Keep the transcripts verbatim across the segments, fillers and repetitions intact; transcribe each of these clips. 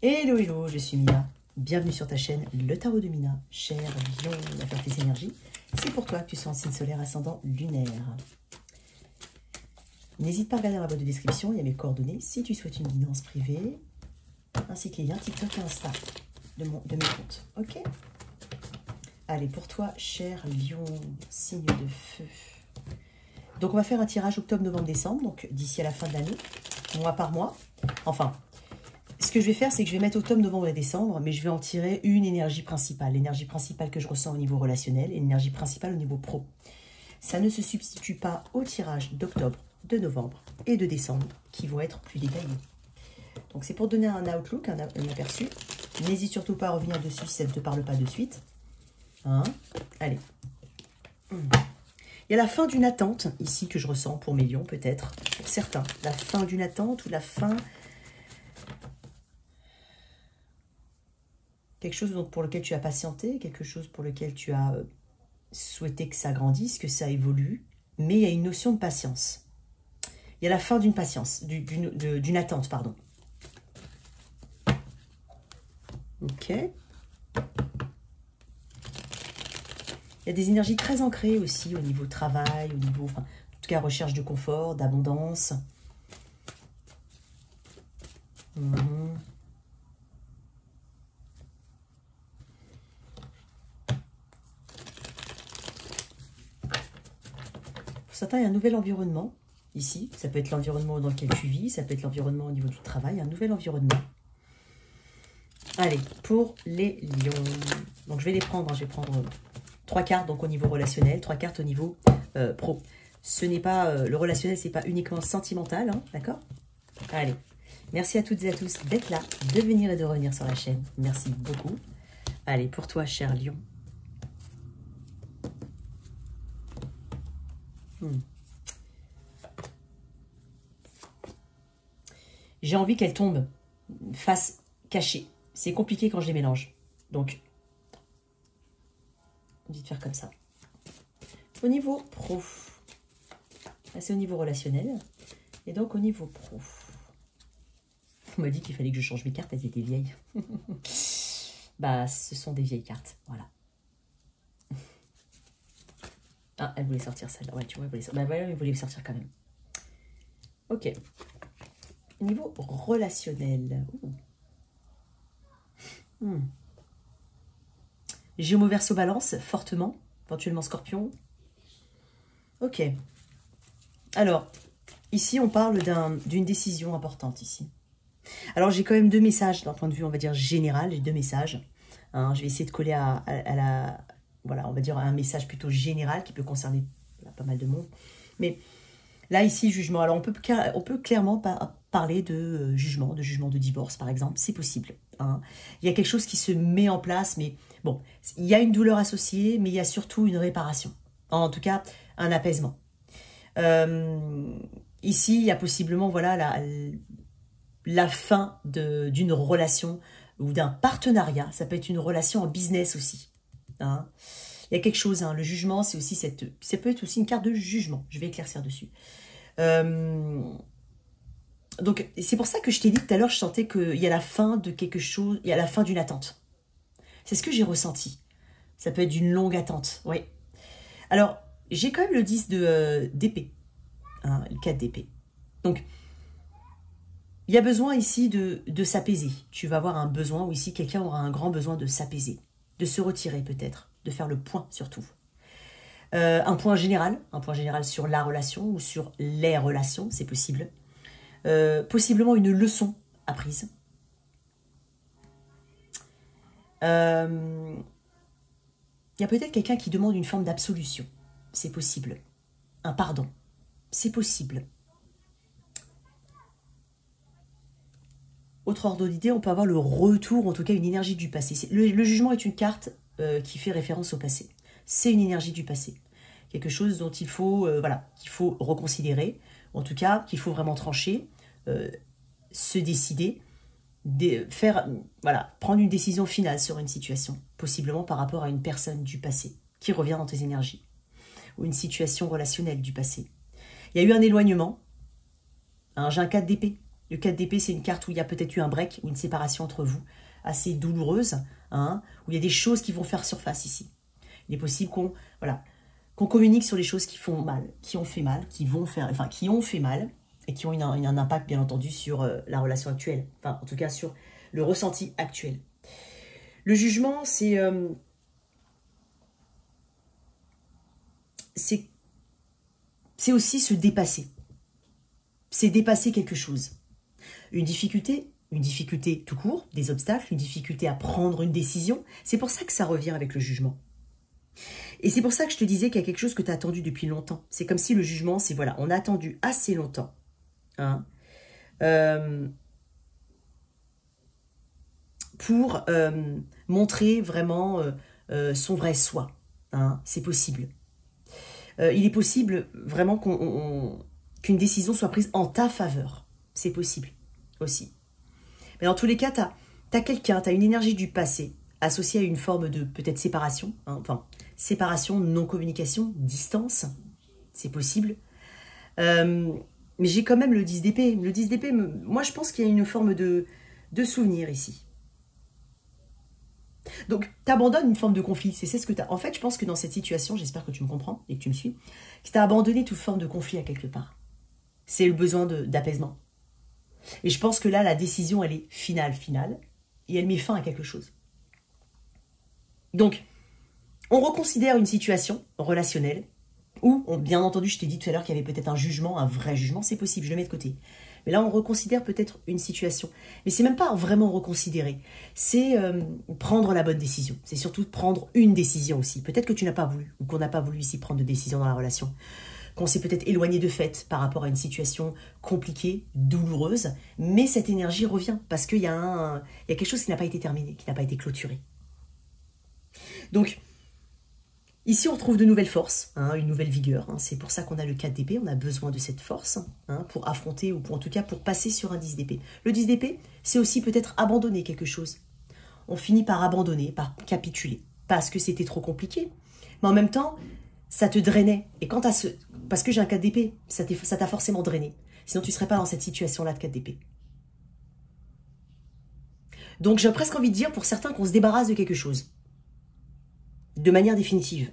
Hello, hello, je suis Mina. Bienvenue sur ta chaîne Le Tarot de Mina. Cher Lion, la faire tes énergies. C'est pour toi que tu sois en signe solaire ascendant lunaire. N'hésite pas à regarder dans la boîte de description, il y a mes coordonnées si tu souhaites une guidance privée, ainsi que les liens TikTok et Insta de, mon, de mes comptes. Ok? Allez, pour toi, cher Lion, signe de feu. Donc, on va faire un tirage octobre, novembre, décembre, donc d'ici à la fin de l'année, mois par mois. Enfin, ce que je vais faire, c'est que je vais mettre octobre, novembre et décembre, mais je vais en tirer une énergie principale. L'énergie principale que je ressens au niveau relationnel et l'énergie principale au niveau pro. Ça ne se substitue pas au tirage d'octobre, de novembre et de décembre, qui vont être plus détaillés. Donc, c'est pour donner un outlook, un, un aperçu. N'hésite surtout pas à revenir dessus si ça ne te parle pas de suite. Hein? Allez. Hum. Il y a la fin d'une attente, ici, que je ressens pour mes lions, peut-être, pour certains. La fin d'une attente ou la fin... Quelque chose pour lequel tu as patienté, quelque chose pour lequel tu as souhaité que ça grandisse, que ça évolue. Mais il y a une notion de patience. Il y a la fin d'une patience, d'une d'une attente, pardon. Ok. Il y a des énergies très ancrées aussi au niveau travail, au niveau, enfin, en tout cas, recherche de confort, d'abondance. Mmh. Pour certains, il y a un nouvel environnement ici. Ça peut être l'environnement dans lequel tu vis, ça peut être l'environnement au niveau du travail, un nouvel environnement. Allez, pour les lions. Donc, je vais les prendre, hein, je vais prendre... Trois cartes donc au niveau relationnel, trois cartes au niveau euh, pro. Ce n'est pas euh, le relationnel, c'est pas uniquement sentimental, hein, d'accord? Allez, merci à toutes et à tous d'être là, de venir et de revenir sur la chaîne. Merci beaucoup. Allez, pour toi, cher lion. Hmm. J'ai envie qu'elle tombe face cachée. C'est compliqué quand je les mélange. Donc, vite faire comme ça. Au niveau pro, c'est au niveau relationnel. Et donc au niveau pro, on m'a dit qu'il fallait que je change mes cartes, elles étaient vieilles. Bah, ce sont des vieilles cartes, voilà. Ah, elle voulait sortir celle-là. Ouais, tu vois, elle voulait sortir. Bah, voilà, elle voulait sortir quand même. Ok. Niveau relationnel. Hmm. Gémeaux, Verseau, Balance, fortement, éventuellement Scorpion. Ok. Alors, ici, on parle d'une un, décision importante, ici. Alors, j'ai quand même deux messages, d'un point de vue, on va dire, général. J'ai deux messages. Hein, je vais essayer de coller à, à, à la... Voilà, on va dire un message plutôt général qui peut concerner voilà, pas mal de monde. Mais là, ici, jugement. Alors, on peut, on peut clairement pas parler de euh, jugement, de jugement de divorce, par exemple. C'est possible. Hein. Il y a quelque chose qui se met en place, mais bon, il y a une douleur associée, mais il y a surtout une réparation. En tout cas, un apaisement. Euh, ici, il y a possiblement voilà, la, la fin d'une relation ou d'un partenariat. Ça peut être une relation en business aussi. Hein. Il y a quelque chose, hein, le jugement, c'est aussi cette... Ça peut être aussi une carte de jugement. Je vais éclaircir dessus. Euh, donc, c'est pour ça que je t'ai dit tout à l'heure, je sentais qu'il y a la fin de quelque chose, il y a la fin d'une attente. C'est ce que j'ai ressenti. Ça peut être d'une longue attente, oui. Alors, j'ai quand même le dix de euh, d'épée, hein, le quatre d'épée. Donc, il y a besoin ici de, de s'apaiser. Tu vas avoir un besoin, ou ici, quelqu'un aura un grand besoin de s'apaiser, de se retirer peut-être, de faire le point surtout. Euh, un point général, un point général sur la relation ou sur les relations, c'est possible. Euh, possiblement une leçon apprise. Euh, il y a peut-être quelqu'un qui demande une forme d'absolution. C'est possible. Un pardon. C'est possible. Autre ordre d'idée, on peut avoir le retour, en tout cas une énergie du passé. Le, le jugement est une carte euh, qui fait référence au passé. C'est une énergie du passé. Quelque chose dont il faut, euh, voilà, qu'il faut reconsidérer, en tout cas qu'il faut vraiment trancher, euh, se décider, de faire, voilà, prendre une décision finale sur une situation, possiblement par rapport à une personne du passé qui revient dans tes énergies, ou une situation relationnelle du passé. Il y a eu un éloignement, hein, j'ai un quatre d'épée, Le quatre d'épée, c'est une carte où il y a peut-être eu un break ou une séparation entre vous, assez douloureuse, hein, où il y a des choses qui vont faire surface ici. Il est possible qu'on voilà, qu'on communique sur les choses qui font mal, qui ont fait mal, qui vont faire, enfin, qui ont fait mal, et qui ont une, une, un impact, bien entendu, sur euh, la relation actuelle. Enfin, en tout cas, sur le ressenti actuel. Le jugement, c'est... Euh, c'est c'est aussi se dépasser. C'est dépasser quelque chose. Une difficulté, une difficulté tout court, des obstacles, une difficulté à prendre une décision. C'est pour ça que ça revient avec le jugement. Et c'est pour ça que je te disais qu'il y a quelque chose que tu as attendu depuis longtemps. C'est comme si le jugement, c'est voilà, on a attendu assez longtemps. Hein, euh, pour euh, montrer vraiment euh, euh, son vrai soi. Hein, c'est possible. Euh, il est possible vraiment qu'on, qu'une décision soit prise en ta faveur. C'est possible aussi. Mais dans tous les cas, tu as, t'as quelqu'un, tu as une énergie du passé associée à une forme de peut-être séparation. Hein, enfin, séparation, non-communication, distance. C'est possible. Euh, mais j'ai quand même le dix d'épée. Le dix d'épée, moi je pense qu'il y a une forme de, de souvenir ici. Donc, tu abandonnes une forme de conflit. C'est ce que tu as. En fait, je pense que dans cette situation, j'espère que tu me comprends et que tu me suis, que tu as abandonné toute forme de conflit à quelque part. C'est le besoin d'apaisement. Et je pense que là, la décision, elle est finale, finale. Et elle met fin à quelque chose. Donc, on reconsidère une situation relationnelle où, on, bien entendu, je t'ai dit tout à l'heure qu'il y avait peut-être un jugement, un vrai jugement. C'est possible, je le mets de côté. Mais là, on reconsidère peut-être une situation. Mais c'est même pas vraiment reconsidérer. C'est euh, prendre la bonne décision. C'est surtout prendre une décision aussi. Peut-être que tu n'as pas voulu, ou qu'on n'a pas voulu ici prendre de décision dans la relation. Qu'on s'est peut-être éloigné de fait par rapport à une situation compliquée, douloureuse. Mais cette énergie revient parce qu'il y, y a quelque chose qui n'a pas été terminé, qui n'a pas été clôturé. Donc, ici, on retrouve de nouvelles forces, hein, une nouvelle vigueur. Hein. C'est pour ça qu'on a le quatre d'épée. On a besoin de cette force hein, pour affronter, ou pour, en tout cas pour passer sur un dix d'épée. Le dix d'épée, c'est aussi peut-être abandonner quelque chose. On finit par abandonner, par capituler, parce que c'était trop compliqué. Mais en même temps, ça te drainait. Et quand tu as ce... Parce que j'ai un quatre d'épée, ça t'a forcément drainé. Sinon, tu ne serais pas dans cette situation-là de quatre d'épée. Donc, j'ai presque envie de dire, pour certains, qu'on se débarrasse de quelque chose. De manière définitive.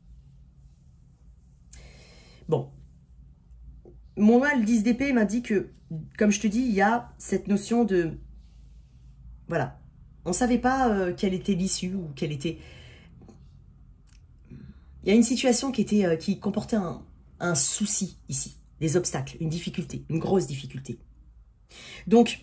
Bon. Moi, le dix d'épée m'a dit que, comme je te dis, il y a cette notion de... Voilà. On ne savait pas euh, quelle était l'issue ou quelle était... Il y a une situation qui, était, euh, qui comportait un, un souci ici. Des obstacles, une difficulté, une grosse difficulté. Donc,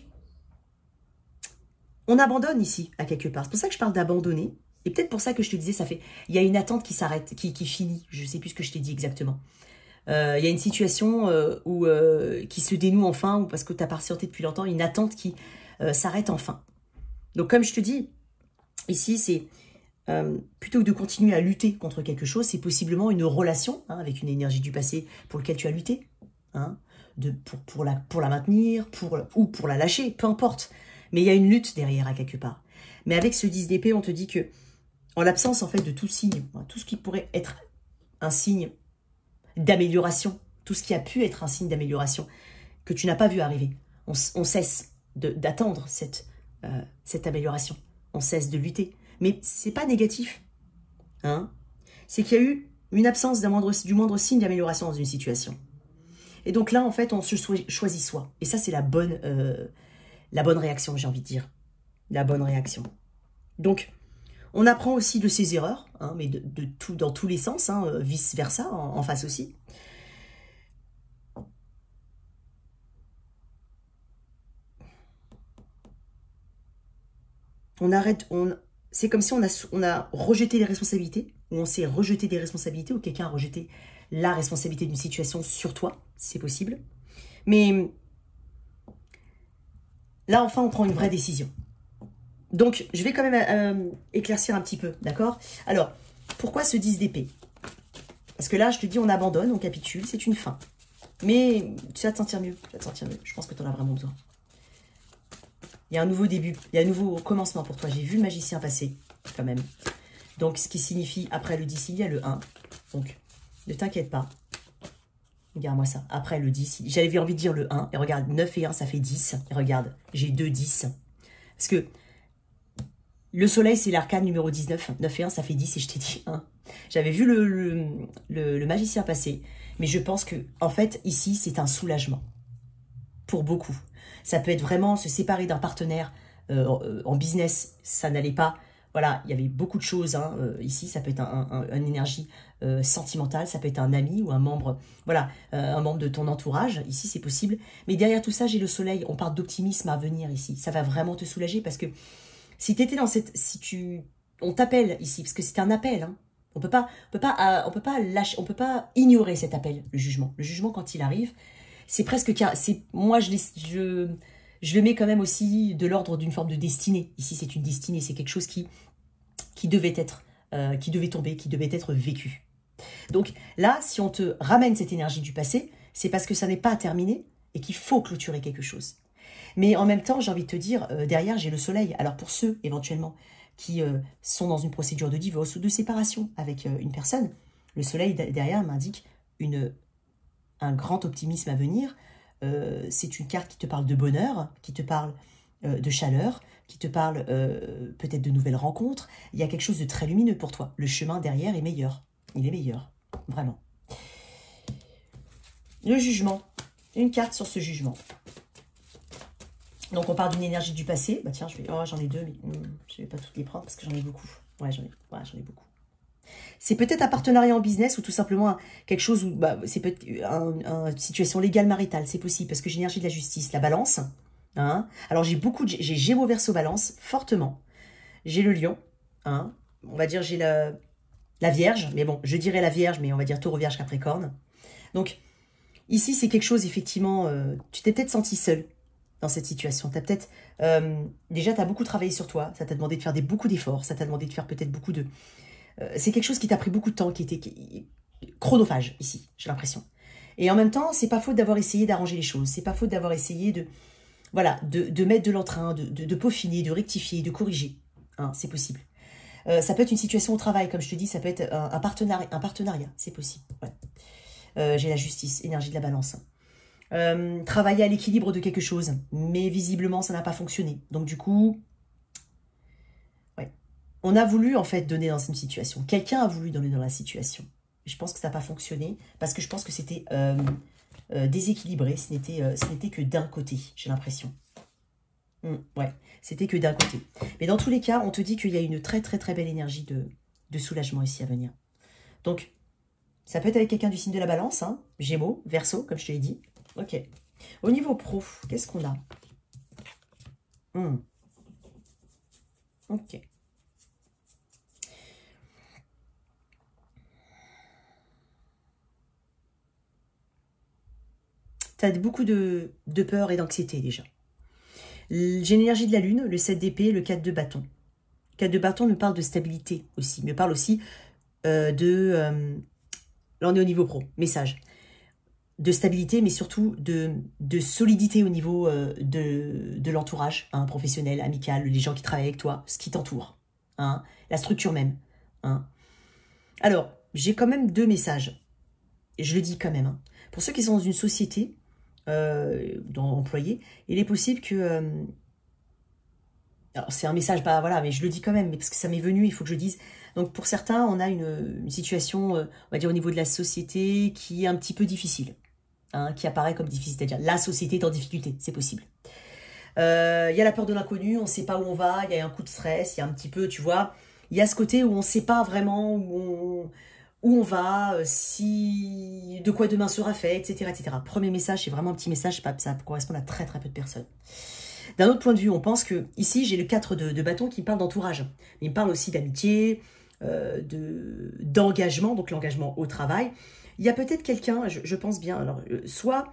on abandonne ici, à quelque part. C'est pour ça que je parle d'abandonner. Et peut-être pour ça que je te disais, ça fait, il y a une attente qui s'arrête, qui, qui finit. Je ne sais plus ce que je t'ai dit exactement. Euh, il y a une situation euh, où, euh, qui se dénoue enfin, ou parce que tu as patienté depuis longtemps, une attente qui euh, s'arrête enfin. Donc comme je te dis, ici, c'est euh, plutôt que de continuer à lutter contre quelque chose, c'est possiblement une relation hein, avec une énergie du passé pour laquelle tu as lutté, hein, de, pour, pour, la, pour la maintenir, pour, ou pour la lâcher, peu importe. Mais il y a une lutte derrière à quelque part. Mais avec ce dix d'épée, on te dit que en l'absence en fait de tout signe, tout ce qui pourrait être un signe d'amélioration, tout ce qui a pu être un signe d'amélioration que tu n'as pas vu arriver, on, on cesse d'attendre cette, euh, cette amélioration, on cesse de lutter. Mais c'est pas négatif, hein, c'est qu'il y a eu une absence moindre, du moindre signe d'amélioration dans une situation. Et donc là, en fait, on se choisit soi. Et ça, c'est la bonne, euh, la bonne réaction, j'ai envie de dire. La bonne réaction. Donc, on apprend aussi de ses erreurs, hein, mais de, de tout, dans tous les sens, hein, vice-versa, en, en face aussi. On arrête, on, c'est comme si on a, on a rejeté les responsabilités, ou on s'est rejeté des responsabilités, ou quelqu'un a rejeté la responsabilité d'une situation sur toi, c'est possible. Mais là, enfin, on prend une vraie décision. Donc, je vais quand même euh, éclaircir un petit peu, d'accord? Alors, pourquoi ce dix d'épée? Parce que là, je te dis, on abandonne, on capitule, c'est une fin. Mais tu vas te sentir mieux, tu vas te sentir mieux. Je pense que tu en as vraiment besoin. Il y a un nouveau début, il y a un nouveau commencement pour toi. J'ai vu le magicien passer, quand même. Donc, ce qui signifie, après le dix, il y a le un. Donc, ne t'inquiète pas. Regarde-moi ça. Après, le dix, j'avais envie de dire le un. Et regarde, neuf et un, ça fait dix. Et regarde, j'ai deux dix. Parce que le soleil, c'est l'arcane numéro dix-neuf. neuf et un, ça fait dix et je t'ai dit un. J'avais vu le, le, le, le magicien passer. Mais je pense que, en fait, ici, c'est un soulagement. Pour beaucoup. Ça peut être vraiment se séparer d'un partenaire euh, en business. Ça n'allait pas. Voilà, il y avait beaucoup de choses. Hein. Euh, ici, ça peut être un, un, une énergie euh, sentimentale. Ça peut être un ami ou un membre, voilà, euh, un membre de ton entourage. Ici, c'est possible. Mais derrière tout ça, j'ai le soleil. On parle d'optimisme à venir ici. Ça va vraiment te soulager parce que si tu étais dans cette... Si tu, on t'appelle ici, parce que c'est un appel. Hein. On peut pas, on peut pas, euh, on peut pas lâcher, on peut pas ignorer cet appel, le jugement. Le jugement, quand il arrive, c'est presque... C'est, moi, je, je, je le mets quand même aussi de l'ordre d'une forme de destinée. Ici, c'est une destinée. C'est quelque chose qui... qui devait être, euh, qui devait tomber, qui devait être vécu. Donc là, si on te ramène cette énergie du passé, c'est parce que ça n'est pas terminé et qu'il faut clôturer quelque chose. Mais en même temps, j'ai envie de te dire, euh, derrière, j'ai le soleil. Alors pour ceux, éventuellement, qui euh, sont dans une procédure de divorce ou de séparation avec euh, une personne, le soleil derrière m'indique une, un grand optimisme à venir. Euh, c'est une carte qui te parle de bonheur, qui te parle euh, de chaleur, qui te parle euh, peut-être de nouvelles rencontres. Il y a quelque chose de très lumineux pour toi. Le chemin derrière est meilleur. Il est meilleur, vraiment. Le jugement. Une carte sur ce jugement. Donc, on parle d'une énergie du passé. Bah tiens, je vais... oh, j'en ai deux, mais hum, je ne vais pas toutes les prendre parce que j'en ai beaucoup. Ouais, j'en ai... Ouais, j'en ai beaucoup. C'est peut-être un partenariat en business ou tout simplement un, quelque chose où... Bah, c'est peut-être une situation légale maritale. C'est possible parce que j'ai l'énergie de la justice. La balance... Hein. Alors, j'ai beaucoup de... J'ai Gémeaux, Verseau, Balance, fortement. J'ai le Lion. Hein. On va dire, j'ai la, la Vierge. Mais bon, je dirais la Vierge, mais on va dire Taureau, Vierge, Capricorne. Donc, ici, c'est quelque chose, effectivement... Euh, tu t'es peut-être senti seul dans cette situation. T'as peut-être... Euh, déjà, tu as beaucoup travaillé sur toi. Ça t'a demandé de faire des, beaucoup d'efforts. Ça t'a demandé de faire peut-être beaucoup de... Euh, c'est quelque chose qui t'a pris beaucoup de temps, qui était qui, chronophage, ici, j'ai l'impression. Et en même temps, c'est pas faute d'avoir essayé d'arranger les choses. C'est pas faute d'avoir essayé de... Voilà, de, de mettre de l'entrain, de, de, de peaufiner, de rectifier, de corriger. Hein, c'est possible. Euh, ça peut être une situation au travail, comme je te dis, ça peut être un, un partenariat, un partenariat, c'est possible. Ouais. Euh, j'ai la justice, énergie de la balance. Euh, travailler à l'équilibre de quelque chose, mais visiblement, ça n'a pas fonctionné. Donc du coup, ouais. On a voulu, en fait, donner dans une situation. Quelqu'un a voulu donner dans la situation. Je pense que ça n'a pas fonctionné, parce que je pense que c'était... Euh, Euh, déséquilibré, ce n'était euh, ce n'était que d'un côté, j'ai l'impression. Mmh, ouais, c'était que d'un côté. Mais dans tous les cas, on te dit qu'il y a une très très très belle énergie de, de soulagement ici à venir. Donc, ça peut être avec quelqu'un du signe de la balance, hein, Gémeaux, Verseau, comme je te l'ai dit. Ok. Au niveau pro, qu'est-ce qu'on a? mmh. Ok. Tu as beaucoup de, de peur et d'anxiété déjà. J'ai l'énergie de la lune, le sept d'épée, le quatre de bâton. Le quatre de bâton me parle de stabilité aussi, me parle aussi euh, de... Euh, là on est au niveau pro, message. De stabilité, mais surtout de, de solidité au niveau euh, de, de l'entourage, hein, professionnel, amical, les gens qui travaillent avec toi, ce qui t'entoure, hein, la structure même. Hein. Alors, j'ai quand même deux messages, et je le dis quand même. Hein. Pour ceux qui sont dans une société, Euh, dans employé, il est possible que... Euh, alors, c'est un message, bah voilà, mais je le dis quand même, mais parce que ça m'est venu, il faut que je dise. Donc, pour certains, on a une, une situation, euh, on va dire, au niveau de la société qui est un petit peu difficile, hein, qui apparaît comme difficile, c'est-à-dire la société est en difficulté, c'est possible. Il euh, y a la peur de l'inconnu, on ne sait pas où on va, il y a un coup de stress, il y a un petit peu, tu vois, il y a ce côté où on ne sait pas vraiment où on... où on va, euh, si de quoi demain sera fait, et cetera, et cetera. Premier message, c'est vraiment un petit message, ça correspond à très très peu de personnes. D'un autre point de vue, on pense que, ici, j'ai le quatre de, de bâton qui me parle d'entourage. Il me parle aussi d'amitié, euh, d'engagement, donc l'engagement au travail. Il y a peut-être quelqu'un, je, je pense bien, alors, euh, soit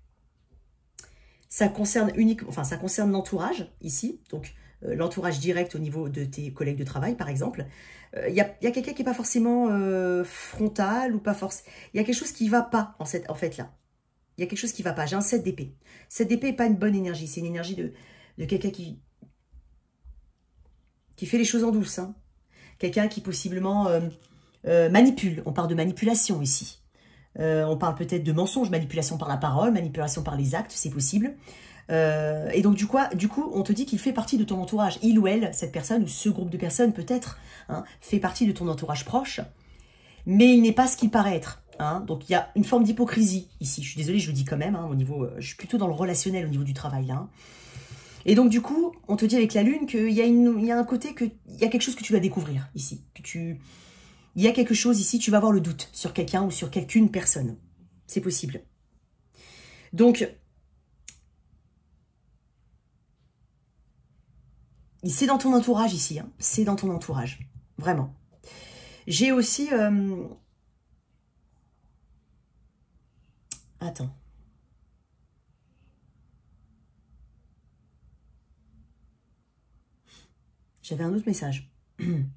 ça concerne uniquement, enfin, ça concerne l'entourage, ici, donc euh, l'entourage direct au niveau de tes collègues de travail, par exemple. Il y a, y a quelqu'un qui n'est pas forcément euh, frontal ou pas forcément... Il y a quelque chose qui ne va pas, en, cette, en fait, là. Il y a quelque chose qui ne va pas. J'ai un sept d'épée. sept d'épée n'est pas une bonne énergie. C'est une énergie de, de quelqu'un qui, qui fait les choses en douce. Hein. Quelqu'un qui, possiblement, euh, euh, manipule. On parle de manipulation, ici. Euh, on parle peut-être de mensonges, manipulation par la parole, manipulation par les actes, c'est possible. Euh, et donc du coup, du coup, on te dit qu'il fait partie de ton entourage. Il ou elle, cette personne ou ce groupe de personnes peut-être, hein, fait partie de ton entourage proche, mais il n'est pas ce qu'il paraît être. Hein. Donc il y a une forme d'hypocrisie ici. Je suis désolée, je le dis quand même. Hein, au niveau, je suis plutôt dans le relationnel au niveau du travail là. Hein. Et donc du coup, on te dit avec la lune qu'il y a une, il y a un côté que, il y a quelque chose que tu vas découvrir ici. Que tu, il y a quelque chose ici. Tu vas avoir le doute sur quelqu'un ou sur quelqu'une personne. C'est possible. Donc c'est dans ton entourage ici, hein. C'est dans ton entourage, vraiment. J'ai aussi... Euh... Attends. J'avais un autre message. Il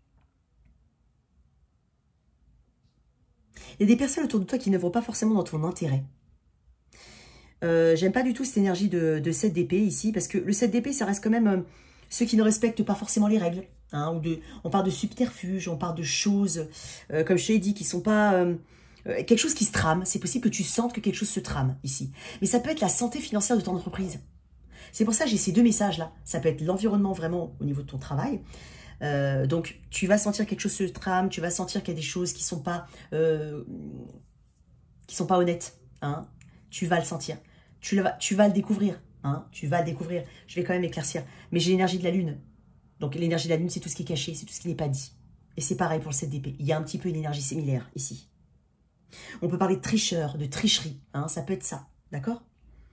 y a des personnes autour de toi qui ne vont pas forcément dans ton intérêt. Euh, J'aime pas du tout cette énergie de, de sept d'épée ici, parce que le sept d'épée, ça reste quand même... Euh, ceux qui ne respectent pas forcément les règles. Hein, ou de, on parle de subterfuge, on parle de choses, euh, comme je te l'ai dit, qui sont pas... Euh, euh, quelque chose qui se trame. C'est possible que tu sentes que quelque chose se trame ici. Mais ça peut être la santé financière de ton entreprise. C'est pour ça que j'ai ces deux messages-là. Ça peut être l'environnement vraiment au niveau de ton travail. Euh, donc, tu vas sentir quelque chose se trame, tu vas sentir qu'il y a des choses qui sont pas, euh, qui sont pas honnêtes. Hein, tu vas le sentir. Tu, le, tu vas le découvrir. Hein, tu vas le découvrir. Je vais quand même éclaircir. Mais j'ai l'énergie de la lune. Donc l'énergie de la lune, c'est tout ce qui est caché, c'est tout ce qui n'est pas dit. Et c'est pareil pour le sept d'épée. Il y a un petit peu une énergie similaire ici. On peut parler de tricheur, de tricherie. Hein, ça peut être ça. D'accord?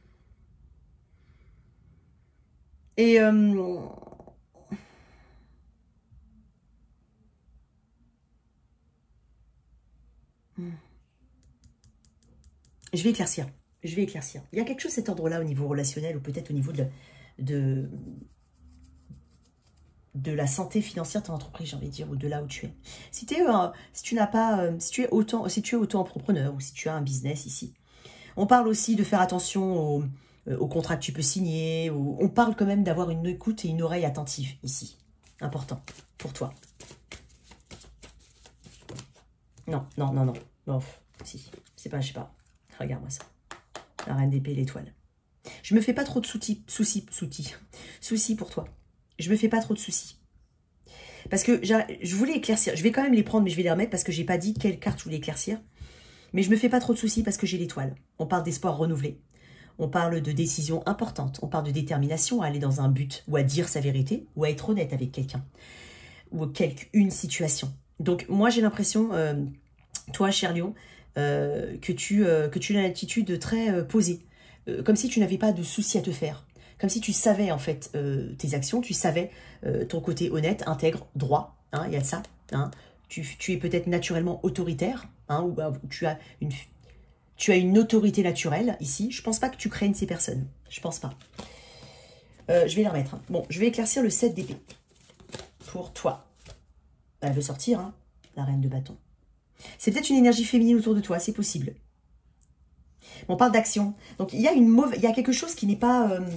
Et... Euh, je vais éclaircir. Je vais éclaircir. Il y a quelque chose de cet ordre-là au niveau relationnel ou peut-être au niveau de, de, de la santé financière de ton entreprise, j'ai envie de dire, ou de là où tu es. Si, es, euh, si tu n'as pas, euh, si tu es autant, si tu es auto-entrepreneur ou si tu as un business ici, on parle aussi de faire attention aux, euh, aux contrats que tu peux signer. Ou, on parle quand même d'avoir une écoute et une oreille attentive ici. Important pour toi. Non, non, non, non. Bon, si, c'est pas, je sais pas. Regarde-moi ça. La reine d'épée et l'étoile. Je me fais pas trop de soucis, soucis, soucis, soucis pour toi. Je me fais pas trop de soucis. Parce que je voulais éclaircir. Je vais quand même les prendre, mais je vais les remettre parce que j'ai pas dit quelle carte je voulais éclaircir. Mais je me fais pas trop de soucis parce que j'ai l'étoile. On parle d'espoir renouvelé. On parle de décisions importantes. On parle de détermination à aller dans un but ou à dire sa vérité ou à être honnête avec quelqu'un ou quelque, une situation. Donc moi j'ai l'impression, euh, toi cher Lion, euh, que, tu, euh, que tu as une attitude très euh, posée. Euh, comme si tu n'avais pas de soucis à te faire. Comme si tu savais en fait euh, tes actions, tu savais euh, ton côté honnête, intègre, droit. Hein, il y a de ça. Hein. Tu, tu es peut-être naturellement autoritaire, hein, ou bah, tu as une... Tu as une autorité naturelle ici. Je pense pas que tu craignes ces personnes. Je pense pas. Euh, je vais les remettre. Hein. Bon, je vais éclaircir le sept d'épée. Pour toi. Elle veut sortir, hein, la reine de bâton. C'est peut-être une énergie féminine autour de toi, c'est possible. On parle d'action. Donc, il y a une mauvaise... Il y a quelque chose qui n'est pas... Euh,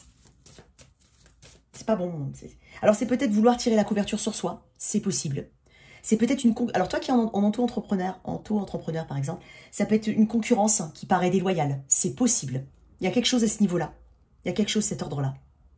c'est pas bon. Alors, c'est peut-être vouloir tirer la couverture sur soi. C'est possible. C'est peut-être une... Alors, toi qui es en, en auto-entrepreneur, en auto-entrepreneur, par exemple, ça peut être une concurrence qui paraît déloyale. C'est possible. Il y a quelque chose à ce niveau-là. Il y a quelque chose à cet ordre-là.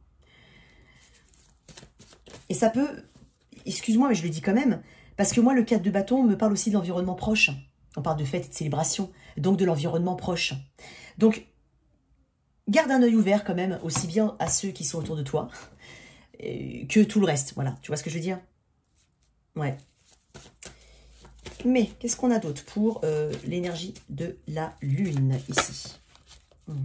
Et ça peut... Excuse-moi, mais je le dis quand même. Parce que moi, le quatre de bâton me parle aussi de l'environnement proche. On parle de fête et de célébration. Donc, de l'environnement proche. Donc, garde un œil ouvert quand même, aussi bien à ceux qui sont autour de toi, que tout le reste. Voilà, tu vois ce que je veux dire? Ouais. Mais, qu'est-ce qu'on a d'autre pour euh, l'énergie de la lune, ici? hmm.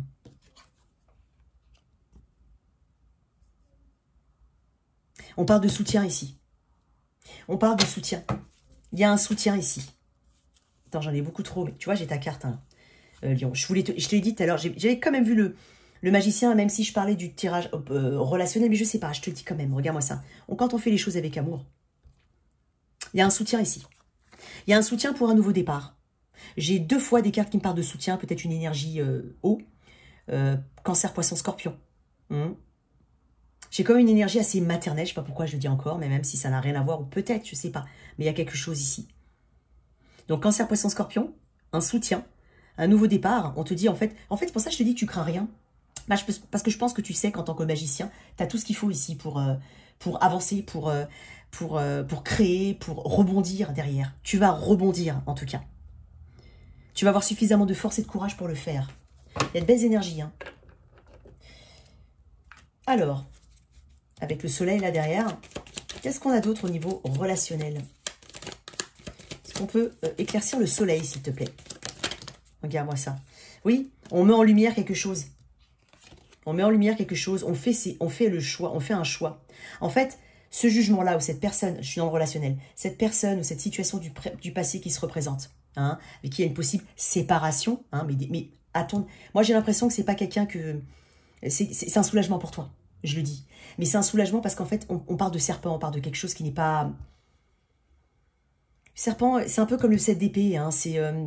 On parle de soutien ici. On parle de soutien. Il y a un soutien ici. Attends, j'en ai beaucoup trop, mais tu vois, j'ai ta carte, hein, euh, Lion. Je, voulais te, je te l'ai dit tout à l'heure, j'avais quand même vu le, le magicien, même si je parlais du tirage euh, relationnel, mais je sais pas, je te le dis quand même, regarde-moi ça. On, quand on fait les choses avec amour, il y a un soutien ici. Il y a un soutien pour un nouveau départ. J'ai deux fois des cartes qui me parlent de soutien, peut-être une énergie euh, eau, euh, cancer, poisson, scorpion. Hum. J'ai comme une énergie assez maternelle, je ne sais pas pourquoi je le dis encore, mais même si ça n'a rien à voir, ou peut-être, je ne sais pas, mais il y a quelque chose ici. Donc, cancer, poisson, scorpion, un soutien, un nouveau départ. On te dit, en fait, en fait c'est pour ça que je te dis que tu crains rien. Bah, je peux, parce que je pense que tu sais qu'en tant que magicien, tu as tout ce qu'il faut ici pour, euh, pour avancer, pour, euh, pour, euh, pour créer, pour rebondir derrière. Tu vas rebondir, en tout cas. Tu vas avoir suffisamment de force et de courage pour le faire. Il y a de belles énergies. Hein. Alors, avec le soleil là derrière, qu'est-ce qu'on a d'autre au niveau relationnel? Est-ce qu'on peut euh, éclaircir le soleil, s'il te plaît? Regarde-moi ça. Oui, on met en lumière quelque chose. On met en lumière quelque chose. On fait, on fait le choix. On fait un choix. En fait, ce jugement-là, ou cette personne, je suis dans le relationnel, cette personne ou cette situation du, du passé qui se représente, hein, avec qui il y a une possible séparation, hein, mais, mais attends, moi j'ai l'impression que c'est pas quelqu'un que... C'est un soulagement pour toi, je le dis. Mais c'est un soulagement parce qu'en fait, on, on parle de serpent, on parle de quelque chose qui n'est pas... Serpent, c'est un peu comme le sept d'épée, hein, c'est... Euh...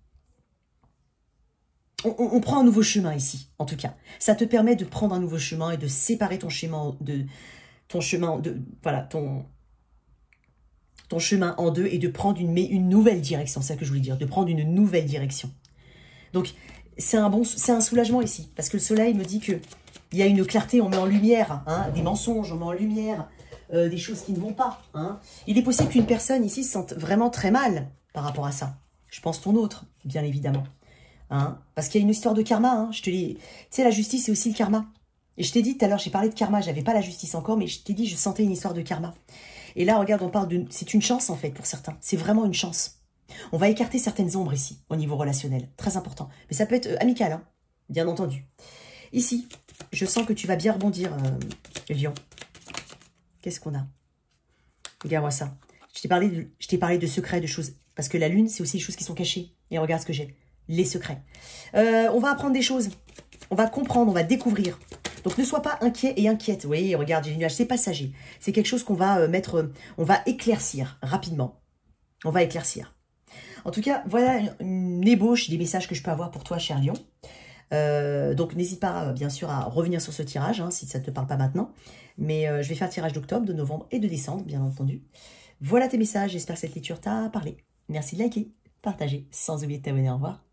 On, on, on prend un nouveau chemin ici, en tout cas. Ça te permet de prendre un nouveau chemin et de séparer ton chemin de... Ton chemin de... Voilà, ton... ton chemin en deux et de prendre une, une nouvelle direction, c'est ça que je voulais dire, de prendre une nouvelle direction. Donc, c'est un, bon, c'est un soulagement ici, parce que le soleil me dit que il y a une clarté, on met en lumière, hein, des mensonges, on met en lumière euh, des choses qui ne vont pas. Hein. Il est possible qu'une personne ici se sente vraiment très mal par rapport à ça. Je pense ton autre, bien évidemment. Hein, parce qu'il y a une histoire de karma, hein, je te l'ai... Tu sais, la justice, c'est aussi le karma. Et je t'ai dit tout à l'heure, j'ai parlé de karma, j'avais pas la justice encore, mais je t'ai dit, je sentais une histoire de karma. Et là, regarde, on parle de... C'est une chance, en fait, pour certains. C'est vraiment une chance. On va écarter certaines ombres ici, au niveau relationnel. Très important. Mais ça peut être euh, amical, hein, bien entendu. Ici, je sens que tu vas bien rebondir, euh, Lion. Qu'est-ce qu'on a? Regarde-moi ça. Je t'ai parlé, de... je t'ai parlé de secrets, de choses. Parce que la lune, c'est aussi des choses qui sont cachées. Et regarde ce que j'ai. Les secrets. Euh, on va apprendre des choses. On va comprendre, on va découvrir. Donc, ne sois pas inquiet et inquiète. Oui, regarde, j'ai une nuage, c'est passager. C'est quelque chose qu'on va euh, mettre... Euh, on va éclaircir rapidement. On va éclaircir. En tout cas, voilà une ébauche des messages que je peux avoir pour toi, cher Lion. Euh, donc, n'hésite pas, bien sûr, à revenir sur ce tirage, hein, si ça ne te parle pas maintenant. Mais euh, je vais faire le tirage d'octobre, de novembre et de décembre, bien entendu. Voilà tes messages. J'espère que cette lecture t'a parlé. Merci de liker, partager, sans oublier de t'abonner. Au revoir.